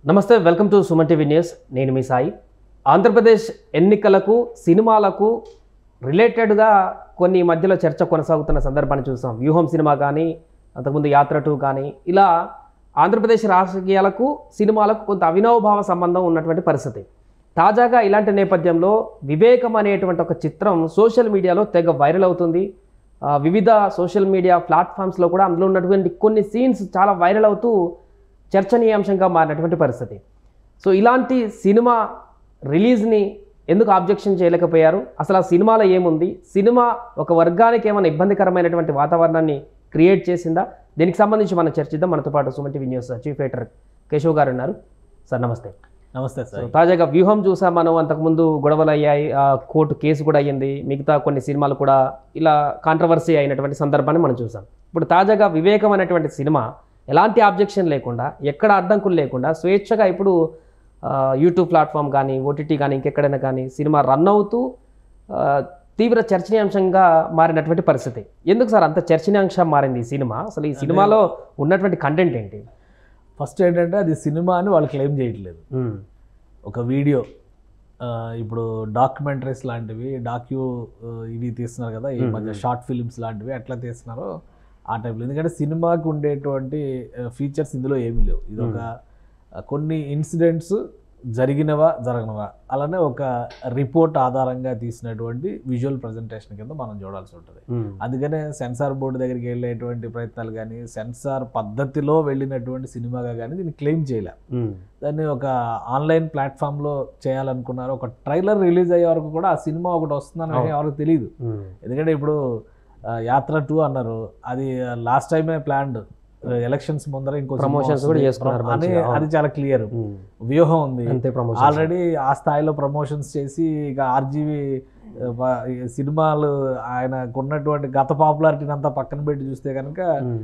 నమస్తే, welcome to Suman TV news. నేను మీ సాయి. ఆంధ్రప్రదేశ్ ఎన్నికలకు సినిమాలకు రిలేటెడ్గా కొన్ని మధ్యలో చర్చ కొనసాగుతున్న సందర్భాన్ని చూసాం. వ్యూహం సినిమా కానీ, అంతకుముందు యాత్ర 2 కానీ, ఇలా ఆంధ్రప్రదేశ్ రాజకీయాలకు సినిమాలకు కొంత అవినాభావ సంబంధం ఉన్నటువంటి పరిస్థితి. తాజాగా ఇలాంటి నేపథ్యంలో వివేకం అనేటువంటి ఒక చిత్రం సోషల్ మీడియాలో తెగ వైరల్ అవుతుంది. వివిధ సోషల్ మీడియా ప్లాట్ఫామ్స్లో కూడా అందులో ఉన్నటువంటి కొన్ని సీన్స్ చాలా వైరల్ అవుతూ చర్చనీయాంశంగా మారినటువంటి పరిస్థితి. సో ఇలాంటి సినిమా రిలీజ్ని ఎందుకు ఆబ్జెక్షన్ చేయలేకపోయారు? అసలు ఆ సినిమాలో ఏముంది? సినిమా ఒక వర్గానికి ఏమైనా ఇబ్బందికరమైనటువంటి వాతావరణాన్ని క్రియేట్ చేసిందా? దీనికి సంబంధించి మనం చర్చిద్దాం. మనతో పాటు Suman TV news chief editor Keshav గారు ఉన్నారు. సార్ నమస్తే. నమస్తే సార్. తాజాగా వ్యూహం చూసాం మనం. అంతకుముందు గొడవలు అయ్యాయి, కోర్టు కేసు కూడా అయ్యింది, మిగతా కొన్ని సినిమాలు కూడా ఇలా కాంట్రవర్సీ అయినటువంటి సందర్భాన్ని మనం చూసాం. ఇప్పుడు తాజాగా వివేకం అనేటువంటి సినిమా ఎలాంటి ఆబ్జెక్షన్ లేకుండా, ఎక్కడ అడ్డంకులు లేకుండా స్వేచ్ఛగా ఇప్పుడు యూట్యూబ్ ప్లాట్ఫామ్ కానీ, ఓటీటీ కానీ, ఇంకెక్కడైనా కానీ సినిమా రన్ అవుతూ తీవ్ర చర్చనీయాంశంగా మారినటువంటి పరిస్థితి. ఎందుకు సార్ అంత చర్చనీయాంశం మారింది ఈ సినిమా? అసలు ఈ సినిమాలో ఉన్నటువంటి కంటెంట్ ఏంటి? ఫస్ట్ ఏంటంటే అది సినిమా అని వాళ్ళు క్లెయిమ్ చేయట్లేదు. ఒక వీడియో, ఇప్పుడు డాక్యుమెంటరీస్ లాంటివి, ఇవి తీస్తున్నారు కదా ఈ మధ్య, షార్ట్ ఫిలిమ్స్ లాంటివి ఎట్లా తీస్తున్నారో ఆ టైప్లో. ఎందుకంటే సినిమాకి ఉండేటువంటి ఫీచర్స్ ఇందులో ఏమీ లేవు. ఇది ఒక కొన్ని ఇన్సిడెంట్స్ జరిగినవా జరగనవా అలానే ఒక రిపోర్ట్ ఆధారంగా తీసినటువంటి విజువల్ ప్రజెంటేషన్ కింద మనం చూడాల్సి ఉంటుంది. అందుకనే సెన్సార్ బోర్డు దగ్గరికి వెళ్ళేటువంటి ప్రయత్నాలు కానీ, సెన్సార్ పద్ధతిలో వెళ్ళినటువంటి సినిమాగా కానీ దీన్ని క్లెయిమ్ చేయలే. దాన్ని ఒక ఆన్లైన్ ప్లాట్ఫామ్లో చేయాలనుకున్నారు. ఒక ట్రైలర్ రిలీజ్ అయ్యే వరకు కూడా ఆ సినిమా ఒకటి వస్తుందని ఎవరికి తెలియదు. ఎందుకంటే ఇప్పుడు యాత్ర 2 అన్నారు, అది లాస్ట్ టైమే ప్లాన్డ్, ఎలక్షన్స్ ముందర ఇంకో ప్రమోషన్స్ కూడా చేసుకున్నారు అని, అది చాలా క్లియర్. వ్యూహం ఉంది ఆల్రెడీ ఆ స్థాయిలో ప్రమోషన్స్ చేసి, ఇక ఆర్జీవి సినిమాలు ఆయనకు ఉన్నటువంటి గత పాపులారిటీని అంతా పక్కన పెట్టి చూస్తే కనుక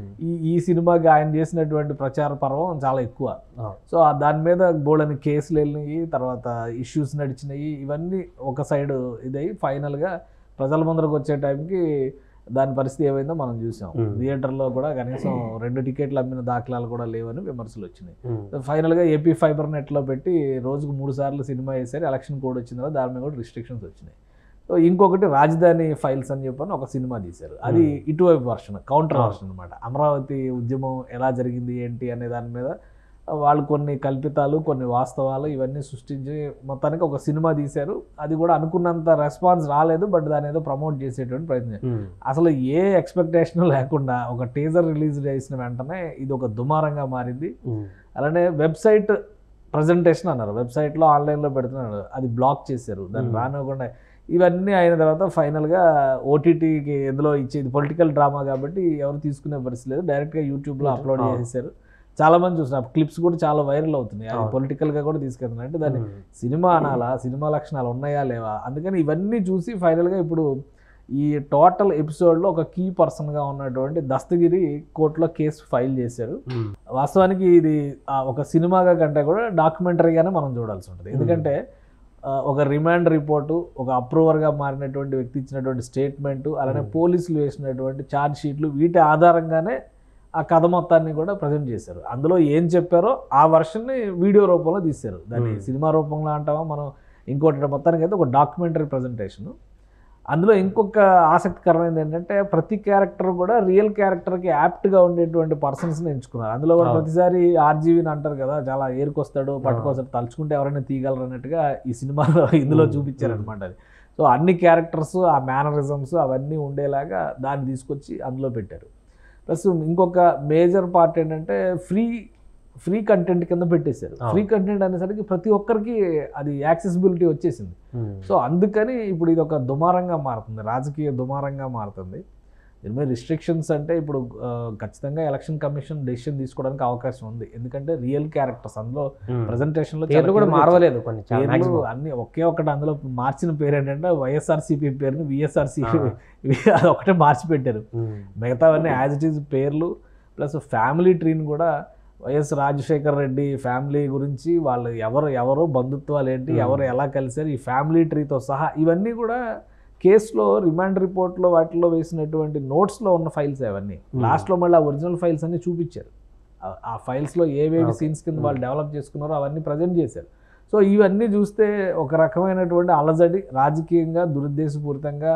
ఈ సినిమాకి ఆయన చేసినటువంటి ప్రచార పర్వం చాలా ఎక్కువ. సో దాని మీద బోల్డని కేసులు వెళ్ళినాయి, తర్వాత ఇష్యూస్ నడిచినాయి, ఇవన్నీ ఒక సైడ్ ఇదై ఫైనల్గా ప్రజల ముందరకు వచ్చే టైంకి దాని పరిస్థితి ఏమైందో మనం చూసాం. థియేటర్లో కూడా కనీసం 2 టికెట్లు అమ్మిన దాఖలాలు కూడా లేవని విమర్శలు వచ్చినాయి. ఫైనల్గా ఏపీ ఫైబర్ నెట్లో పెట్టి రోజుకు 3 సార్లు సినిమా వేసారు. ఎలక్షన్ కోడ్ వచ్చిందో దాని మీద కూడా రిస్ట్రిక్షన్స్ వచ్చినాయి. సో ఇంకొకటి రాజధాని ఫైల్స్ అని చెప్పని ఒక సినిమా తీశారు. అది ఇటువైపు వర్షన్, కౌంటర్ వర్షన్ అనమాట. అమరావతి ఉద్యమం ఎలా జరిగింది ఏంటి అనే దాని మీద వాళ్ళు కొన్ని కల్పితాలు, కొన్ని వాస్తవాలు ఇవన్నీ సృష్టించి మొత్తానికి ఒక సినిమా తీశారు. అది కూడా అనుకున్నంత రెస్పాన్స్ రాలేదు, బట్ దాని ఏదో ప్రమోట్ చేసేటువంటి ప్రయత్నం. అసలు ఏ ఎక్స్పెక్టేషన్ లేకుండా ఒక టీజర్ రిలీజ్ చేసిన వెంటనే ఇది ఒక దుమారంగా మారింది. అలానే వెబ్సైట్ ప్రజెంటేషన్ అన్నారు, వెబ్సైట్లో ఆన్లైన్లో పెడుతున్నారు, అది బ్లాక్ చేశారు, దాన్ని రానివ్వకుండా. ఇవన్నీ అయిన తర్వాత ఫైనల్గా ఓటీటీకి ఎందులో ఇచ్చేది పొలిటికల్ డ్రామా కాబట్టి ఎవరు తీసుకునే పరిస్థితి లేదు, డైరెక్ట్గా యూట్యూబ్లో అప్లోడ్ చేసేసారు. చాలా మంది చూస్తున్నారు, క్లిప్స్ కూడా చాలా వైరల్ అవుతున్నాయి. అది పొలిటికల్గా కూడా తీసుకెళ్తున్నారు. అంటే దాన్ని సినిమా అనాలా, సినిమా లక్షణాలు ఉన్నాయా లేవా? అందుకని ఇవన్నీ చూసి ఫైనల్గా ఇప్పుడు ఈ టోటల్ ఎపిసోడ్లో ఒక కీ పర్సన్గా ఉన్నటువంటి దస్తగిరి కోర్టులో కేసు ఫైల్ చేశారు. వాస్తవానికి ఇది ఒక సినిమాగా కంటే కూడా డాక్యుమెంటరీగానే మనం చూడాల్సి ఉంటుంది. ఎందుకంటే ఒక రిమాండ్ రిపోర్టు, ఒక అప్రూవర్గా మారినటువంటి వ్యక్తి ఇచ్చినటువంటి స్టేట్మెంటు, అలానే పోలీసులు వేసినటువంటి ఛార్జ్ షీట్లు, వీటి ఆధారంగానే ఆ కథ మొత్తాన్ని కూడా ప్రజెంట్ చేశారు. అందులో ఏం చెప్పారో ఆ వర్షన్ని వీడియో రూపంలో తీశారు. దాన్ని సినిమా రూపంలో అంటామా మనం, ఇంకోటి మొత్తానికి అయితే ఒక డాక్యుమెంటరీ ప్రజెంటేషన్. అందులో ఇంకొక ఆసక్తికరమైనది ఏంటంటే ప్రతి క్యారెక్టర్ కూడా రియల్ క్యారెక్టర్కి యాప్ట్గా ఉండేటువంటి పర్సన్స్ని ఎంచుకున్నారు. అందులో కూడా ప్రతిసారి ఆర్జీవిని అంటారు కదా, చాలా ఏరుకొస్తాడు, పట్టుకొస్తాడు, తలుచుకుంటే ఎవరైనా తీయగలరు అన్నట్టుగా ఈ సినిమాలో ఇందులో చూపించారనమాట. అది సో అన్ని క్యారెక్టర్స్, ఆ మేనరిజమ్స్ అవన్నీ ఉండేలాగా దాన్ని తీసుకొచ్చి అందులో పెట్టారు. ప్లస్ ఇంకొక మేజర్ పార్ట్ ఏంటంటే ఫ్రీ కంటెంట్ కింద పెట్టేశారు. ఫ్రీ కంటెంట్ అనేసరికి ప్రతి ఒక్కరికి అది యాక్సెసిబిలిటీ వచ్చేసింది. సో అందుకని ఇప్పుడు ఇది ఒక దుమారంగా మారుతుంది, రాజకీయ దుమారంగా మారుతుంది. దీని మీద రిస్ట్రిక్షన్స్ అంటే ఇప్పుడు ఖచ్చితంగా ఎలక్షన్ కమిషన్ డెసిషన్ తీసుకోవడానికి అవకాశం ఉంది. ఎందుకంటే రియల్ క్యారెక్టర్స్ అందులో ప్రజెంటేషన్లో కూడా మారవలేదు, అన్ని ఒకే ఒకటి అందులో మార్చిన పేరు ఏంటంటే వైఎస్ఆర్సీపీ పేరుని విఎస్ఆర్సీపీ అది ఒకటే మార్చి పెట్టారు. మిగతావన్నీ యాజ్ ఇట్ ఈజ్ పేర్లు. ప్లస్ ఫ్యామిలీ ట్రీని కూడా వైఎస్ రాజశేఖర్ రెడ్డి ఫ్యామిలీ గురించి, వాళ్ళు ఎవరు బంధుత్వాలు ఏంటి, ఎవరు ఎలా కలిసారు, ఈ ఫ్యామిలీ ట్రీతో సహా ఇవన్నీ కూడా కేసులో రిమాండ్ రిపోర్ట్లో వాటిలో వేసినటువంటి నోట్స్లో ఉన్న ఫైల్స్ అవన్నీ. లాస్ట్లో మళ్ళీ ఆ ఒరిజినల్ ఫైల్స్ అన్ని చూపించారు. ఆ ఫైల్స్లో ఏవేవి సీన్స్ కింద వాళ్ళు డెవలప్ చేసుకున్నారో అవన్నీ ప్రజెంట్ చేశారు. సో ఇవన్నీ చూస్తే ఒక రకమైనటువంటి అలజడి, రాజకీయంగా దురుద్దేశపూరితంగా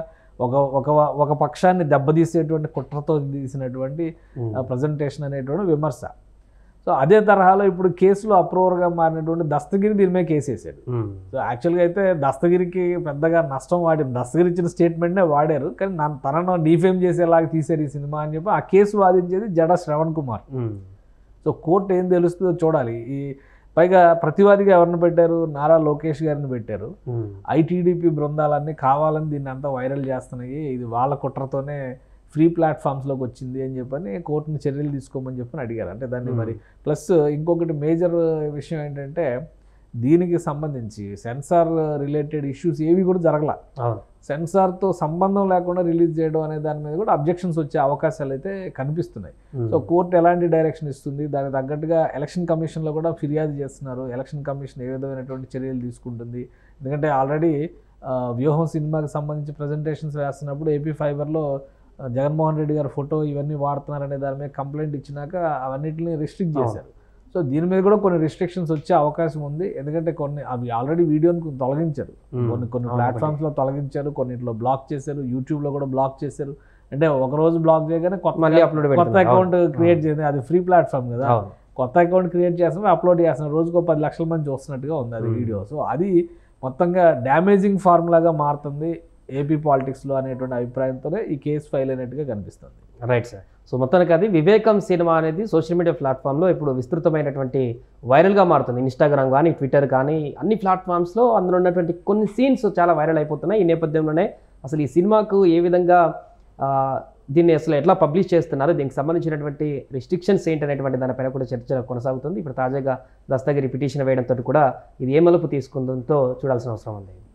ఒక పక్షాన్ని దెబ్బతీసేటువంటి కుట్రతో తీసినటువంటి ప్రజెంటేషన్ అనేటువంటి విమర్శ. సో అదే తరహాలో ఇప్పుడు కేసులో అప్రూవర్గా మారినటువంటి దస్తగిరి దీని మీద కేసు వేసాడు. సో యాక్చువల్గా అయితే దస్తగిరికి పెద్దగా నష్టం వాడింది, దస్తగిరి ఇచ్చిన స్టేట్మెంట్నే వాడారు, కానీ తనను డీఫేమ్ చేసేలాగా తీశారు ఈ సినిమా అని చెప్పి ఆ కేసు వాదించేది జడ శ్రవణ్ కుమార్. సో కోర్టు ఏం తెలుస్తుందో చూడాలి. ఈ పైగా ప్రతివాదిగా ఎవరిని పెట్టారు, నారా లోకేష్ గారిని పెట్టారు. ఐటీడీపీ బృందాలన్నీ కావాలని దీన్ని అంతా వైరల్ చేస్తున్నాయి, ఇది వాళ్ళ కుట్రతోనే ఫ్రీ ప్లాట్ఫామ్స్లోకి వచ్చింది అని చెప్పని కోర్టుని చర్యలు తీసుకోమని చెప్పని అడిగారు. అంటే దాన్ని మరి ప్లస్ ఇంకొకటి మేజర్ విషయం ఏంటంటే దీనికి సంబంధించి సెన్సార్ రిలేటెడ్ ఇష్యూస్ ఏవి కూడా జరగల. సెన్సార్తో సంబంధం లేకుండా రిలీజ్ చేయడం అనే దాని మీద కూడా అబ్జెక్షన్స్ వచ్చే అవకాశాలు అయితే కనిపిస్తున్నాయి. సో కోర్టు ఎలాంటి డైరెక్షన్ ఇస్తుంది, దానికి తగ్గట్టుగా ఎలక్షన్ కమిషన్లో కూడా ఫిర్యాదు చేస్తున్నారు. ఎలక్షన్ కమిషన్ ఏ విధమైనటువంటి చర్యలు తీసుకుంటుంది, ఎందుకంటే ఆల్రెడీ వ్యూహం సినిమాకి సంబంధించి ప్రజెంటేషన్స్ వేస్తున్నప్పుడు ఏపీ ఫైబర్లో జగన్మోహన్ రెడ్డి గారి ఫోటో ఇవన్నీ వాడుతున్నారనే దాని మీద కంప్లైంట్ ఇచ్చినాక అవన్నిటిని రిస్ట్రిక్ట్ చేశారు. సో దీని మీద కూడా కొన్ని రిస్ట్రిక్షన్స్ వచ్చే అవకాశం ఉంది, ఎందుకంటే కొన్ని అవి ఆల్రెడీ వీడియోని తొలగించారు, కొన్ని ప్లాట్ఫామ్స్లో తొలగించారు, కొన్నిట్లో బ్లాక్ చేశారు, యూట్యూబ్లో కూడా బ్లాక్ చేశారు. అంటే ఒక రోజు బ్లాక్ చేయగానే కొత్త అకౌంట్ క్రియేట్ చేయండి, అది ఫ్రీ ప్లాట్ఫామ్ కదా, కొత్త అకౌంట్ క్రియేట్ చేస్తున్నారు, అప్లోడ్ చేస్తున్నారు, రోజుకో 10 లక్షల మంది చూస్తున్నట్టుగా ఉంది అది వీడియో. సో అది మొత్తంగా డ్యామేజింగ్ ఫార్ములాగా మారుతుంది ఏపీ పాలిటిక్స్లో అనేటువంటి అభిప్రాయంతోనే ఈ కేసు ఫైల్ అయినట్టుగా కనిపిస్తుంది. Right sir. సో మొత్తానికి అది వివేకం సినిమా అనేది సోషల్ మీడియా ప్లాట్ఫామ్లో ఇప్పుడు విస్తృతమైనటువంటి వైరల్గా మారుతుంది. ఇన్స్టాగ్రామ్ కానీ, ట్విట్టర్ కానీ, అన్ని ప్లాట్ఫామ్స్లో అందులో ఉన్నటువంటి కొన్ని సీన్స్ చాలా వైరల్ అయిపోతున్నాయి. ఈ నేపథ్యంలోనే అసలు ఈ సినిమాకు ఏ విధంగా దీన్ని అసలు ఎట్లా పబ్లిష్ చేస్తున్నారు, దీనికి సంబంధించినటువంటి రిస్ట్రిక్షన్స్ ఏంటనేటువంటి దానిపైన కూడా చర్చ కొనసాగుతుంది. ఇప్పుడు తాజాగా దస్తగిరి పిటిషన్ వేయడంతో కూడా ఇది ఏ మలుపు తీసుకుందో చూడాల్సిన అవసరం ఉంది.